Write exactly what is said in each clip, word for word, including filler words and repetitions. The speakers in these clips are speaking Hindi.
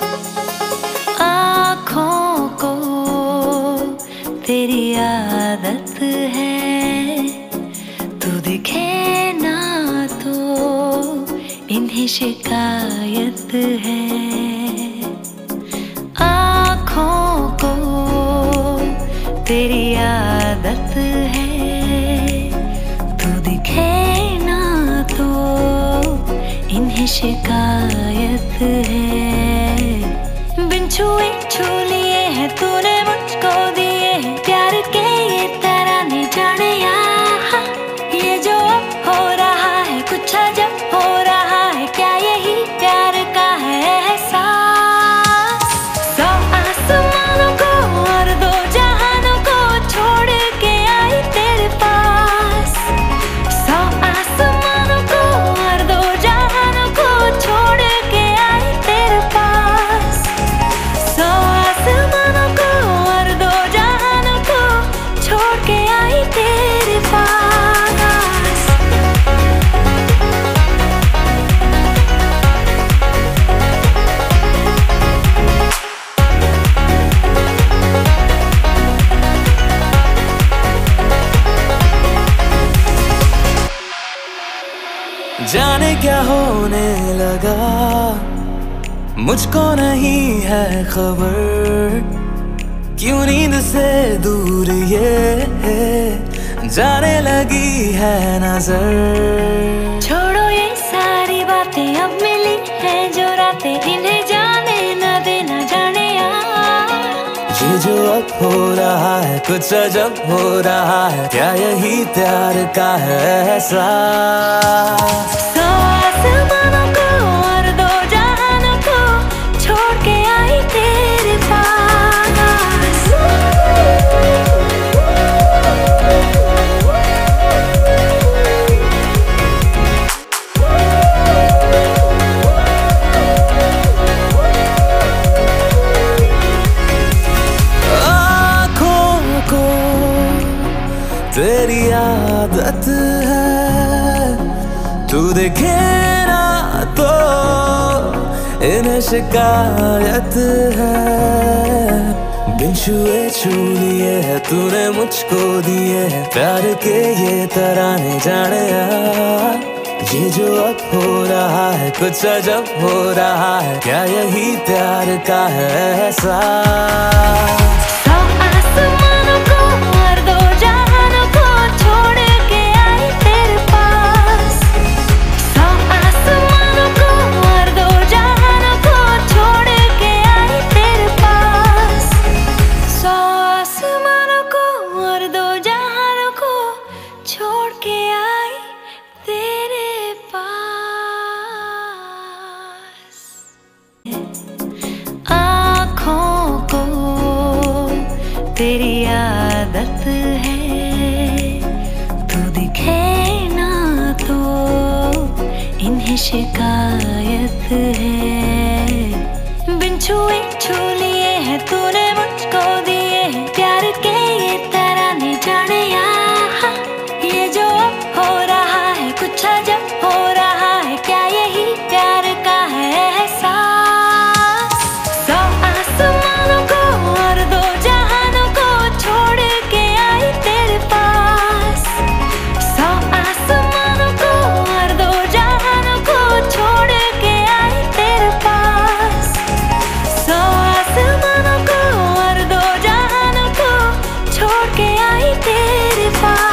आँखों को तेरी आदत है, तू दिखे ना तो इन्हें शिकायत है। आँखों को तेरी आदत है, तू दिखे ना तो इन्हें शिकायत है। बिन छुए छू लिए हैं तूने मुझको दिए हैं प्यार के ये तराने, जाने यहाँ ये जो अब हो रहा है कुछ अजब हो रहा है। क्या यही प्यार का है एहसास? सौ आसमानों को और दो जहानों को छोड़ के आई तेरे पास। सौ आसमानों को और दो जहानों को छोड़ के आई तेरे पास। सौ आसमानों को और दो जहानों को छोड़ के आई तेरे पास। जाने क्या होने लगा, मुझको नहीं है खबर, क्यों नींद से दूर ये जाने लगी है नजर। छोड़ो ये सारी बातें, अब मिली है जो रातें, इन्हें जाने न देना, जाने यार ये जो अब हो रहा है कुछ अजब हो रहा है। क्या यही प्यार का है एहसास? सौ आसमानों को और दो जहानों को छोड़ के आई तेरे पास। आँखों को तेरी आदत है, तू देखे ना तो इन्हें शिकायत है। बिन छुए छू लिए है तूने मुझको दिए है प्यार के ये तराने, जाने यार ये जो अब हो रहा है कुछ अजब हो रहा है। क्या यही प्यार का है एहसास? सौ आसमानों को और दो जहानों को छोड़ के आई तेरे पास। सौ आसमानों को और दो जहानों को छोड़ के आई तेरे पास। सौ आसमानों को और दो जहानों को छोड़ के आई तेरे पास। आँखों को तेरी आदत है, तू दिखे ना तो इन्हें शिकायत है। बिन छुए छू लिए हैं तूने मुझको दिए हैं प्यार के ये तराने, जाने यहाँ ये जो अब हो रहा है कुछ अजब हो रहा है। क्या यही प्यार का है एहसास? सौ आसमानों को और दो जहानों को छोड़ के आई तेरे पास। सौ आसमानों को और दो जहानों को छोड़ के आई तेरे पास। सौ आसमानों को और दो जहानों को छोड़ के आई तेरे पास।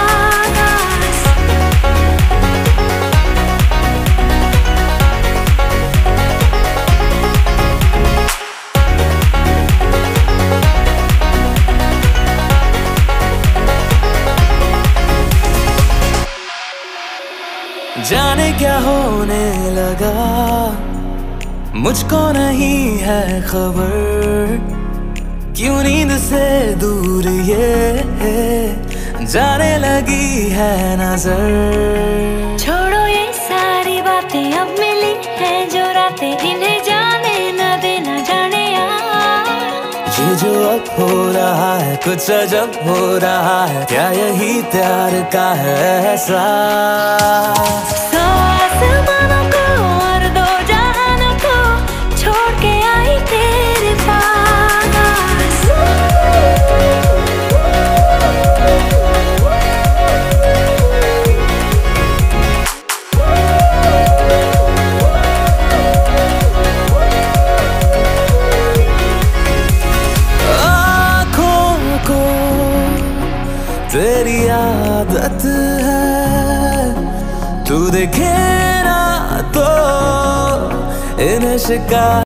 जाने क्या होने लगा, मुझको नहीं है खबर, क्यों नींद से दूर ये जाने लगी है नजर। छोड़ो ये सारी बातें, अब मिली है जो रातें, इन्हें जाने न देना, जाने यार ये जो अब हो रहा है कुछ अजब हो रहा है। क्या यही प्यार का है एहसास? सौ आसमानों को और दो जहानों को छोड़ के आई तेरे आदत है, तू देखे ना तो इन्हें शिकायत